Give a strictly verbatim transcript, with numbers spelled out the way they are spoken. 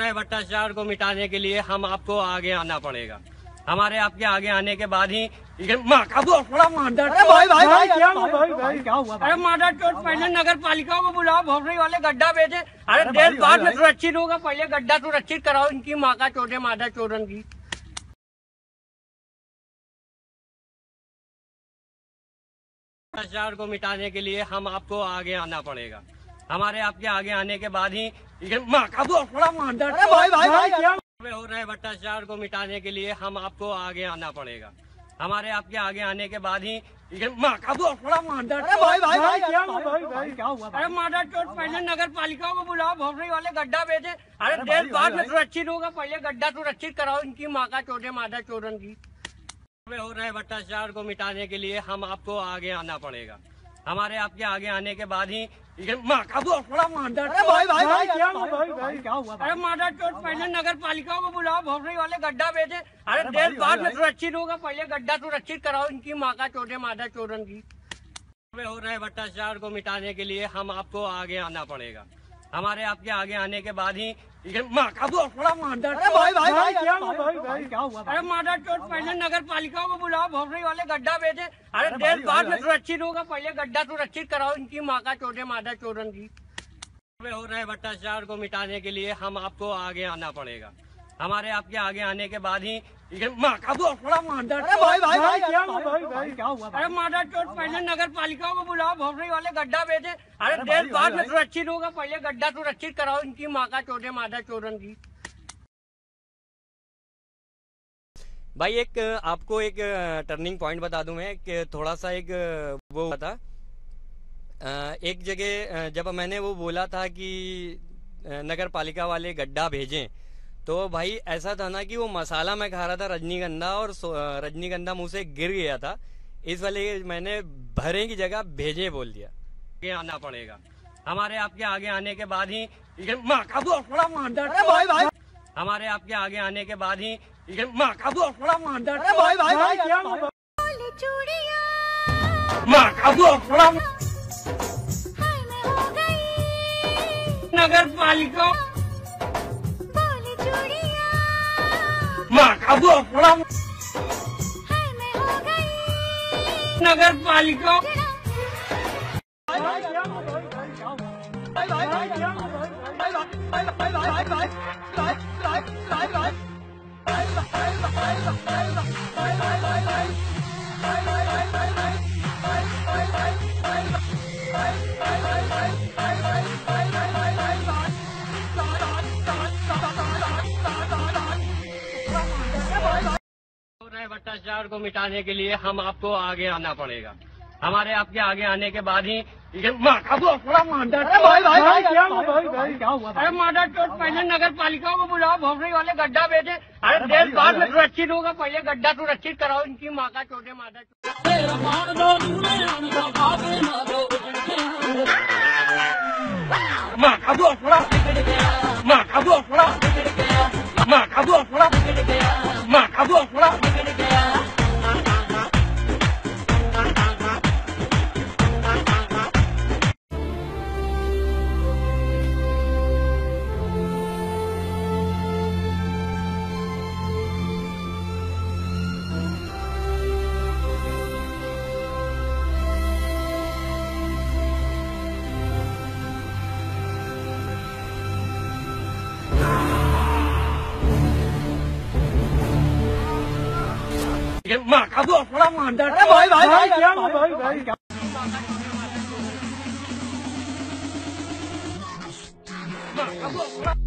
रहे भ्रष्टाचार को मिटाने के लिए हम आपको आगे आना पड़ेगा। हमारे आपके आगे आने के बाद ही माँ का थोड़ा मादर भाई भाई भाई क्या हुआ भाई भाई क्या हुआ? अरे मादर चोट पहले नगर पालिका को बुलाओ, भोसड़ी वाले गड्ढा भेजे। अरे देश बाद में सुरक्षित होगा, पहले गड्ढा सुरक्षित कराओ। इनकी माँ का चोटे मादर चोरन की। भ्रष्टाचार को मिटाने के लिए हम आपको आगे आना पड़ेगा। हमारे आपके आगे आने के बाद ही माँ का थोड़ा मादर भाई भाई भाई क्या हो रहे भ्रष्टाचार को मिटाने के लिए हम आपको आगे आना पड़ेगा। हमारे आपके आगे आने के बाद ही माँ का थोड़ा मादर भाई भाई भाई क्या हुआ भाई भाई क्या हुआ? अरे मादर चोट पहले नगर पालिका को बुलाओ, भोसड़ी वाले गड्ढा भेजे। अरे देश बाद में सुरक्षित होगा, पहले गड्ढा सुरक्षित कराओ। इनकी माँ का चोटे मादर चोरन की। हो रहे भ्रष्टाचार को मिटाने के लिए हम आपको आगे आना पड़ेगा। हमारे आपके आगे आने के बाद ही माँ का थोड़ा मादर भाई भाई भाई क्या हुआ भाई भाई क्या हुआ? अरे मादर चोट पहले नगर पालिका को बुलाओ, भोसड़ी वाले गड्ढा भेजे। अरे देश बाद में सुरक्षित होगा, पहले गड्ढा सुरक्षित कराओ। इनकी माँ का चोटे मादर चोरन की। हो रहे भ्रष्टाचार को मिटाने के लिए हम आपको आगे आना पड़ेगा। हमारे आपके आगे आने के बाद ही माँ का थोड़ा मादर भाई भाई भाई क्या हुआ भाई भाई क्या हुआ? अरे मादर चोट पहले नगर पालिका को बुलाओ, भोसड़ी वाले गड्ढा भेजे। अरे देश बाद में सुरक्षित होगा, पहले गड्ढा सुरक्षित कराओ। इनकी माँ का चोटे मादर चोरन की। हो रहे भ्रष्टाचार को मिटाने के लिए हम आपको आगे आना पड़ेगा। हमारे आपके आगे आने के बाद ही माँ का थोड़ा मादर भाई भाई भाई क्या हुआ भाई भाई क्या हुआ? अरे मादर चोट पहले नगर पालिका को बुलाओ, भोसड़ी वाले गड्ढा भेजे। अरे देश बाद में सुरक्षित होगा, पहले गड्ढा सुरक्षित कराओ। इनकी माँ का चोटे मादर चोरन की। भाई एक आपको एक टर्निंग पॉइंट बता दूं मैं कि थोड़ा सा एक वो हुआ था। एक जगह जब मैंने वो बोला था कि नगर पालिका वाले गड्ढा भेजें, तो भाई ऐसा था ना कि वो मसाला मैं खा रहा था रजनीगंधा, और रजनीगंधा मुंह से गिर गया था। इस वाले मैंने भरे की जगह भेजे बोल दिया। आगे आना पड़ेगा। हमारे आपके आगे आने के बाद ही माँ का थोड़ा मादर भाई भाई हमारे आपके आगे आने के बाद ही माँ का थोड़ा मादर भाई भाई भाई क्या हुआ? माँ का थोड़ा नगर पालिका माँ का थोड़ा नगर पालिका भाई भाई क्या हुआ भाई भाई क्या हुआ? भाई भाई भाई क्या हुआ भाई भाई भाई भाई भाई भाई भाई भाई भाई भ्रष्टाचार को मिटाने के लिए हम आपको आगे आना पड़ेगा। हमारे आपके आगे आने के बाद ही माँ का थोड़ा मादर भाई भाई भाई क्या हुआ भाई भाई क्या हुआ? अरे मादर चोट पहले नगर पालिका को बुलाओ, भोसड़ी वाले गड्ढा भेजे। अरे देश बाद में सुरक्षित होगा, पहले गड्ढा सुरक्षित कराओ। इनकी माँ का चोटे मादर माँ का थोड़ा माँ का थोड़ा माँ का थोड़ा माँ का थोड़ा माँ का थोड़ा मादर भाई भाई भाई क्या हुआ भाई भाई क्या? माँ का